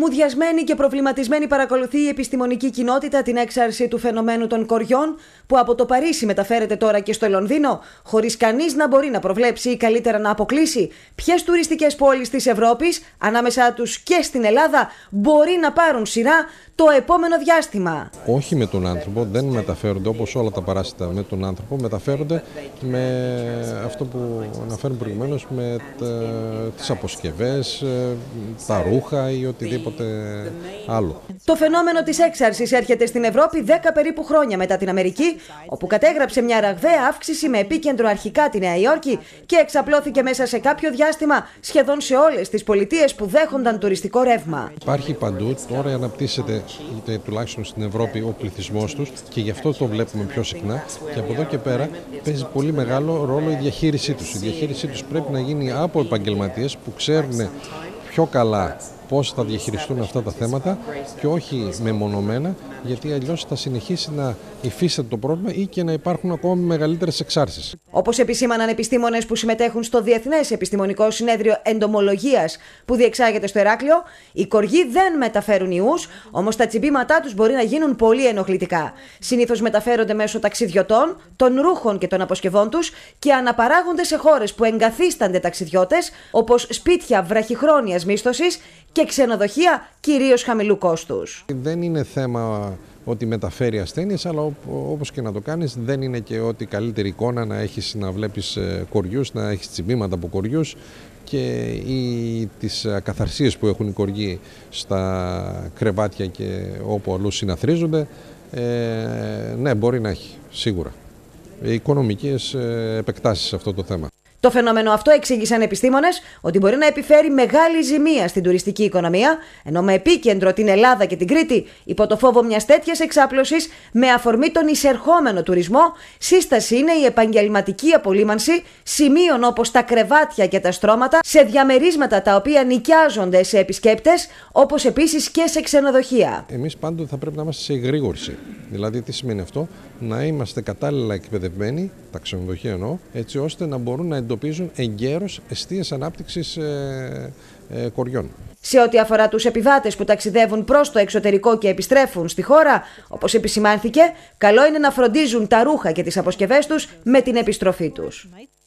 μουδιασμένη και προβληματισμένη παρακολουθεί η επιστημονική κοινότητα την έξαρση του φαινομένου των κοριών, που από το Παρίσι μεταφέρεται τώρα και στο Λονδίνο, χωρίς κανείς να μπορεί να προβλέψει ή καλύτερα να αποκλείσει ποιες τουριστικές πόλεις της Ευρώπης, ανάμεσά τους και στην Ελλάδα, μπορεί να πάρουν σειρά το επόμενο διάστημα. Όχι με τον άνθρωπο, δεν μεταφέρονται όπως όλα τα παράσιτα με τον άνθρωπο, μεταφέρονται με αυτό που αναφέρουμε προηγουμένως, με τις αποσκευές, τα ρούχα ή οτιδήποτε άλλο. Το φαινόμενο της έξαρσης έρχεται στην Ευρώπη 10 περίπου χρόνια μετά την Αμερική, όπου κατέγραψε μια ραγδαία αύξηση με επίκεντρο αρχικά τη Νέα Υόρκη και εξαπλώθηκε μέσα σε κάποιο διάστημα σχεδόν σε όλες τις πολιτείες που δέχονταν τουριστικό ρεύμα. Υπάρχει παντού, τώρα αναπτύσσεται τουλάχιστον στην Ευρώπη ο πληθυσμός τους και γι' αυτό το βλέπουμε πιο συχνά, και από εδώ και πέρα παίζει πολύ μεγάλο ρόλο η διαχείρισή τους. Η διαχείρισή τους πρέπει να γίνει από επαγγελματίες που ξέρουν πιο καλά πώς θα διαχειριστούν αυτά τα θέματα και όχι μεμονωμένα, γιατί αλλιώς θα συνεχίσει να υφίσταται το πρόβλημα ή και να υπάρχουν ακόμα μεγαλύτερες εξάρσεις. Όπως επισήμαναν επιστήμονες που συμμετέχουν στο Διεθνές Επιστημονικό Συνέδριο Εντομολογίας που διεξάγεται στο Ηράκλειο, οι κοργοί δεν μεταφέρουν ιούς, όμως τα τσιμπήματά τους μπορεί να γίνουν πολύ ενοχλητικά. Συνήθως μεταφέρονται μέσω ταξιδιωτών, των ρούχων και των αποσκευών τους και αναπαράγονται σε χώρες που εγκαθίστανται ταξιδιώτες, όπως σπίτια βραχυχρόνιας μίσθωσης και ξενοδοχεία κυρίως χαμηλού κόστους. Δεν είναι θέμα ότι μεταφέρει ασθένειες, αλλά όπως και να το κάνεις, δεν είναι και ότι καλύτερη εικόνα να έχεις, να βλέπεις κοριούς, να έχεις τσιμπήματα από κοριούς και τις ακαθαρσίες που έχουν οι κοργοί στα κρεβάτια και όπου αλλού συναθρίζονται. Ναι, μπορεί να έχει, σίγουρα. Οικονομικές επεκτάσεις σε αυτό το θέμα. Το φαινόμενο αυτό, εξήγησαν επιστήμονες, ότι μπορεί να επιφέρει μεγάλη ζημία στην τουριστική οικονομία, ενώ με επίκεντρο την Ελλάδα και την Κρήτη, υπό το φόβο μιας τέτοιας εξάπλωσης, με αφορμή τον εισερχόμενο τουρισμό, σύσταση είναι η επαγγελματική απολύμανση σημείων όπως τα κρεβάτια και τα στρώματα σε διαμερίσματα τα οποία νοικιάζονται σε επισκέπτες, όπως επίσης και σε ξενοδοχεία. Εμείς πάντοτε θα πρέπει να είμαστε σε εγρήγορση. Δηλαδή, τι σημαίνει αυτό? Να είμαστε κατάλληλα εκπαιδευμένοι, τα ξενοδοχεία εννοώ, έτσι ώστε να μπορούν να εντοπίζουν εγκαίρως εστίες ανάπτυξης κοριών. Σε ό,τι αφορά τους επιβάτες που ταξιδεύουν προς το εξωτερικό και επιστρέφουν στη χώρα, όπως επισημάνθηκε, καλό είναι να φροντίζουν τα ρούχα και τις αποσκευές τους με την επιστροφή τους.